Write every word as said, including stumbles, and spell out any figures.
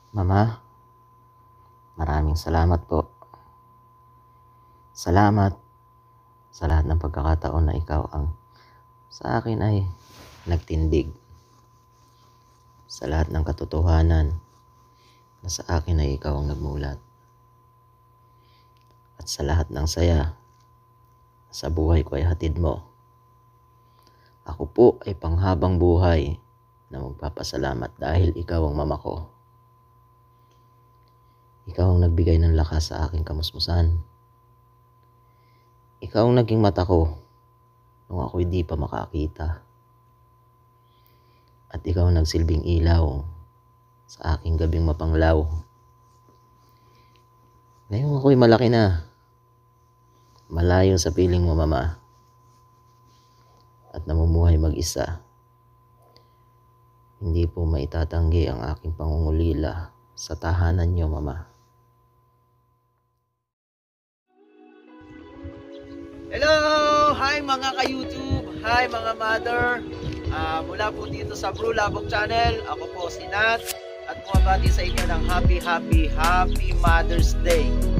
Mama, maraming salamat po. Salamat sa lahat ng pagkakataon na ikaw ang sa akin ay nagtindig. Sa lahat ng katotohanan na sa akin ay ikaw ang nagmulat. At sa lahat ng saya sa buhay ko ay hatid mo. Ako po ay panghabang buhay na magpapasalamat dahil ikaw ang mama ko. Ikaw ang nagbigay ng lakas sa aking kamusmusan. Ikaw ang naging mata ko nung ako'y di pa makakita. At ikaw ang nagsilbing ilaw sa aking gabing mapanglaw. Ngayon ako'y malaki na. Malayo sa piling mo, Mama. At namumuhay mag-isa. Hindi po maitatanggi ang aking pangungulila sa tahanan niyo, Mama. Hello! Hi mga ka-YouTube! Hi mga mother! Uh, mula po dito sa Bru Labog Channel, ako po si Nat at bumabati sa inyo ng happy, happy, happy Mother's Day.